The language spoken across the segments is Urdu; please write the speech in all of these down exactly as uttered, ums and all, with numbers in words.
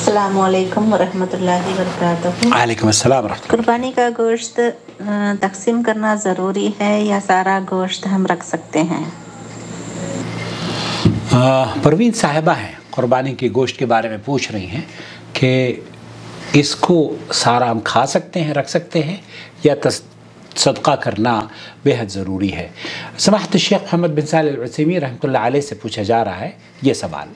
السلام علیکم ورحمۃ اللہ وبرکاتہ۔ وعلیکم السلام ورحمۃ اللہ۔ قربانی کا گوشت تقسیم کرنا ضروری ہے یا سارا گوشت ہم رکھ سکتے ہیں؟ پروین صاحبہ ہیں، قربانی کے گوشت کے بارے میں پوچھ رہی ہیں کہ اس کو سارا ہم کھا سکتے ہیں، رکھ سکتے ہیں، یا صدقہ کرنا بے حد ضروری ہے۔ سماحت الشیخ محمد بن صالح العثیمین رحمۃ اللہ علیہ سے پوچھا جا رہا ہے یہ سوال۔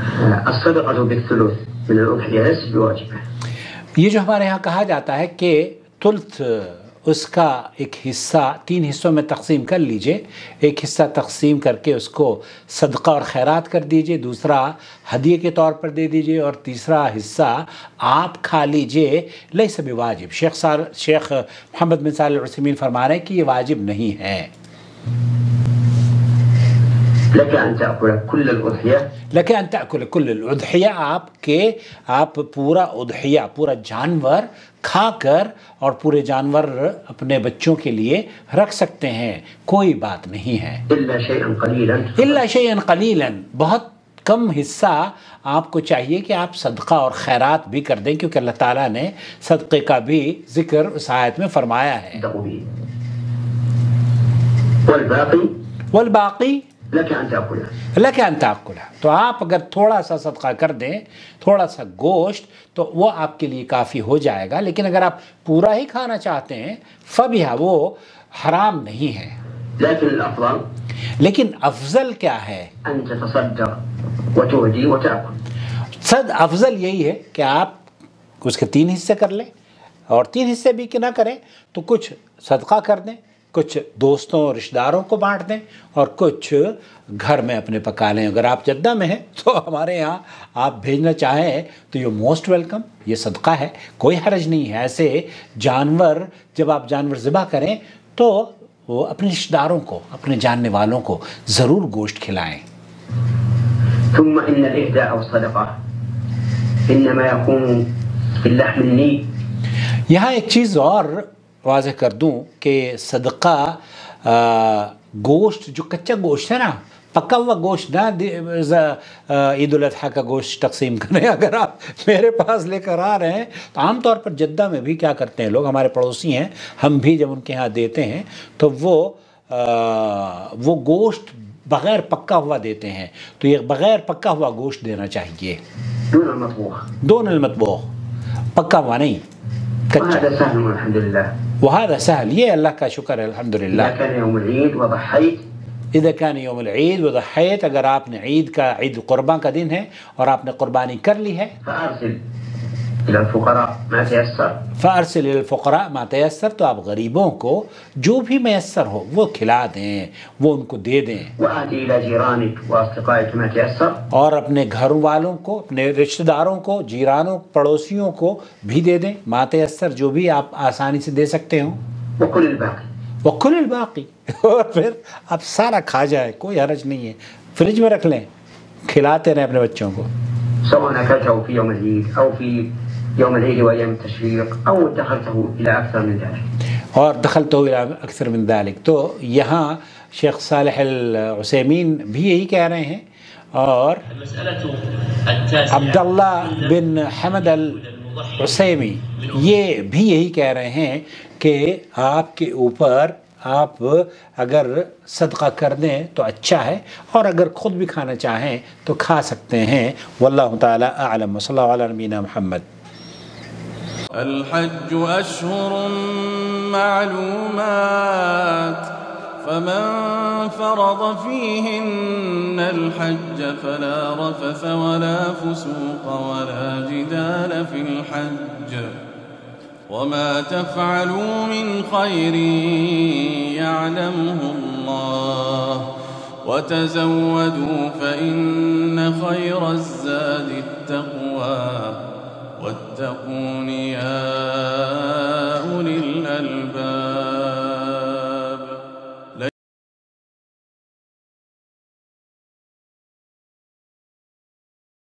یہ جو ہمارے ہاں کہا جاتا ہے کہ ثلث اس کا ایک حصہ تین حصوں میں تقسیم کر لیجئے، ایک حصہ تقسیم کر کے اس کو صدقہ اور خیرات کر دیجئے، دوسرا ہدیے کے طور پر دے دیجئے، اور تیسرا حصہ آپ کھا لیجئے، لیس بواجب۔ شیخ سال شیخ محمد بن صالح العثیمین فرما رہے ہیں کہ یہ واجب نہیں ہے۔ لك أن تأكل كل الأضحية لك أن تأكل كل الأضحية، آپ کے آپ پورا اضحیہ، پورا جانور کھا کر اور پورے جانور اپنے بچوں کے لیے رکھ سکتے ہیں، کوئی بات نہیں ہے۔ إلا شيئا قليلا إلا شيئا قليلا، بہت کم حصہ آپ کو چاہیے کہ آپ صدقہ اور خیرات بھی کر دیں، کیونکہ اللہ تعالیٰ نے صدقے کا بھی ذکر اس آیت میں فرمایا ہے۔ والباقي والباقی لك أن تأكله لك أن تأكلها، تو آپ اگر تھوڑا سا صدقہ کر دیں، تھوڑا سا گوشت، تو وہ آپ کے لیے کافی ہو جائے گا، لیکن اگر آپ پورا ہی کھانا چاہتے ہیں فبیہا، وہ حرام نہیں ہے۔ لكن الأفضل لیکن افضل کیا ہے؟ أن تتصدق وتهدي وتأكل۔ صد افضل یہی ہے کہ آپ اس کے تین حصے کر لیں، اور تین حصے بھی کہ نہ کریں تو کچھ صدقہ کر دیں، کچھ دوستوں اور رشتہ داروں کو بانٹ دیں، اور کچھ گھر میں اپنے پکا لیں۔ اگر آپ جدہ میں ہیں تو ہمارے یہاں آپ بھیجنا چاہیں تو یہ موسٹ ویلکم، یہ صدقہ ہے، کوئی حرج نہیں ہے۔ ایسے جانور جب آپ جانور ذبح کریں تو وہ اپنے رشتہ داروں کو، اپنے جاننے والوں کو ضرور گوشت کھلائیں۔ ثم إن الإهداء والصدقة إنما يكون في اللحم الني۔ یہاں ایک چیز اور واضح کر دوں کہ صدقہ گوشت جو کچا گوشت ہے نا، پکا ہوا گوشت نہ عید الاضحیٰ کا گوشت تقسیم کریں۔ اگر آپ میرے پاس لے کر آ رہے ہیں تو عام طور پر جدہ میں بھی کیا کرتے ہیں لوگ، ہمارے پڑوسی ہیں، ہم بھی جب ان کے ہاں دیتے ہیں تو وہ وہ گوشت بغیر پکا ہوا دیتے ہیں، تو یہ بغیر پکا ہوا گوشت دینا چاہیے، دون المطبوخ دون المطبوخ، پکا ہوا نہیں، کچا۔ وهذا سهل والحمد لله۔ وهذا سهل، یہ اللہ کا شکر ہے الحمدللہ۔ إذا كان يوم العيد وضحيت اذا كان يوم العید وضحیت، اگر آپ نے عید کا عید قربان کا دن ہے اور آپ نے قربانی کر لی ہے، فأرسل إلى الفقراء ما تيسر فارسل الفقراء ما تیسر، تو آپ غریبوں کو جو بھی میسر ہو وہ کھلا دیں، وہ ان کو دے دیں، وآتي إلى جيرانك وأصدقائك ما تيسر، اور اپنے گھر والوں کو، اپنے رشتہ داروں کو، جیرانوں، پڑوسیوں کو بھی دے دیں، ما تیسر، جو بھی آپ آسانی سے دے سکتے ہوں، وكل الباقي وکل الباقی، اور پھر آپ سارا کھا جائے، کوئی حرج نہیں ہے، فریج میں رکھ لیں، کھلاتے رہیں اپنے بچوں کو۔ سواء أكلته في يوم العيد أو في يوم العيد وأيام التشريق أو دخلته إلى أكثر من ذلك، اور دخلته إلى أكثر من ذلك۔ تو یہاں شیخ صالح العثیمین بھی یہی کہہ رہے ہیں، اور عبداللہ بن حمد العثیمی یہ بھی یہی کہہ رہے ہیں کہ آپ کے اوپر آپ اگر صدقہ کر دیں تو اچھا ہے، اور اگر خود بھی کھانا چاہیں تو کھا سکتے ہیں۔ واللہ تعالی اعلم، صلی اللہ علیہ نبینا محمد۔ الحج أشهر معلومات، فمن فرض فيهن الحج فلا رفث ولا فسوق ولا جدال في الحج، وما تفعلوا من خير يعلمه الله، وتزودوا فإن خير الزاد التقوى، واتقون يا أولي الألباب۔